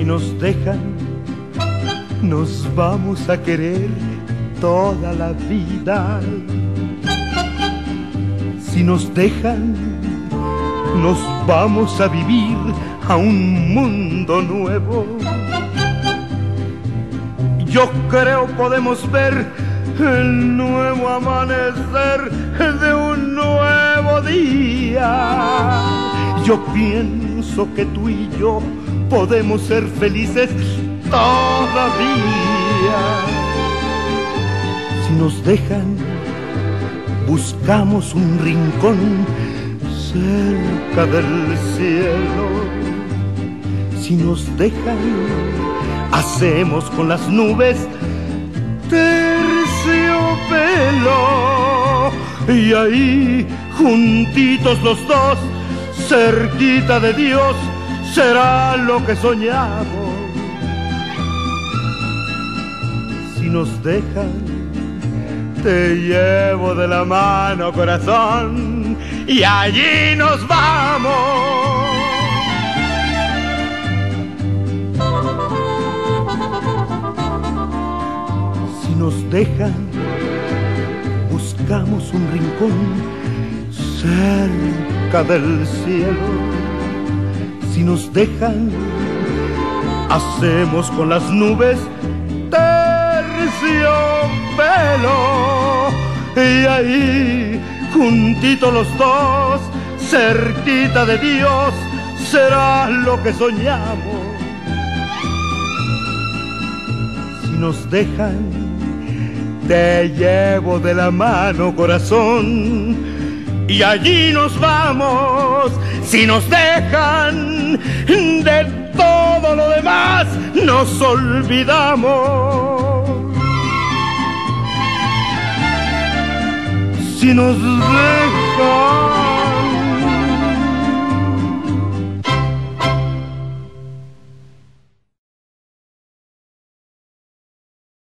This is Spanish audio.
nos dejan, nos vamos a querer toda la vida. Si nos dejan, nos vamos a vivir a un mundo nuevo. Yo creo podemos ver el nuevo amanecer de un nuevo día. Yo pienso que tú y yo podemos ser felices todavía. Si nos dejan, buscamos un rincón cerca del cielo. Si nos dejan, hacemos con las nubes terciopelo. Y ahí, juntitos los dos, cerquita de Dios, será lo que soñamos. Si nos dejan, te llevo de la mano, corazón, y allí nos vamos. Si nos dejan, buscamos un rincón cerca del cielo. Si nos dejan, hacemos con las nubes terciopelo. Y ahí, juntitos los dos, cerquita de Dios, será lo que soñamos. Si nos dejan, te llevo de la mano, corazón, y allí nos vamos. Si nos dejan, de todo lo demás nos olvidamos. Si nos dejan,